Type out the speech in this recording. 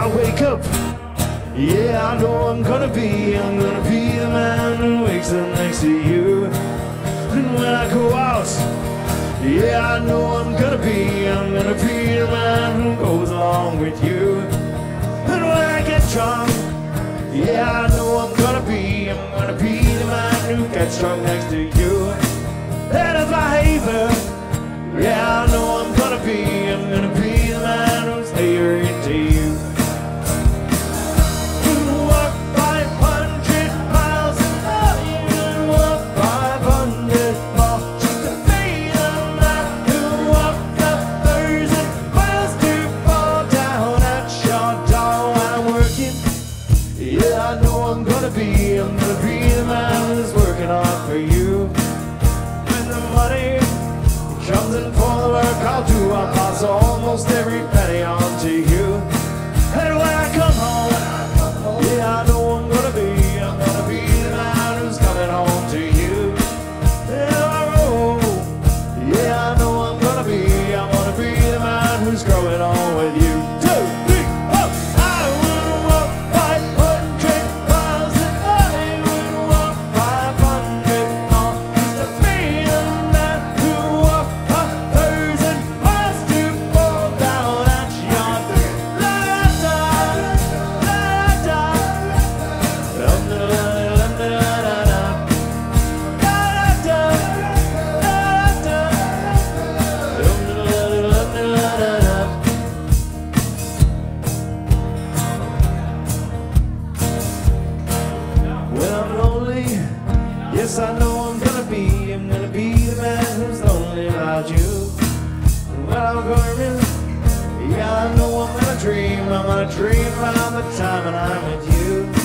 I wake up, yeah, I know I'm gonna be the man who wakes up next to you. And when I go out, yeah, I know I'm gonna be the man who goes along with you. And when I get drunk, yeah, I know I'm gonna be the man who gets drunk next to you. And if I haver, yeah, I know I'm gonna be the man who's here into you. Walk 500 miles an hour, walk 500 more, just to be the man who walked 1,000 miles to fall down at your door when I'm working. Yeah, I know I'm gonna be the man who's working hard for you. When the money comes in for the work I'll do, I'll pass almost every penny on to you. And when I come home, yeah, I know I'm gonna be the man who's coming home to you. Yeah, oh, yeah, I know I'm gonna be the man who's growing on with you. 2, 3, oh! I will walk 500 miles and I will walk 500 more, just to be the man who walked 1,000 miles to fall down at your door. La da da, la da, la da la da la da, la da la da, la da la da. When I'm lonely, yes, I know I'm gonna be the man who's lonely about you. And when I'm going, yeah, I know I'm gonna dream about the time when I'm with you.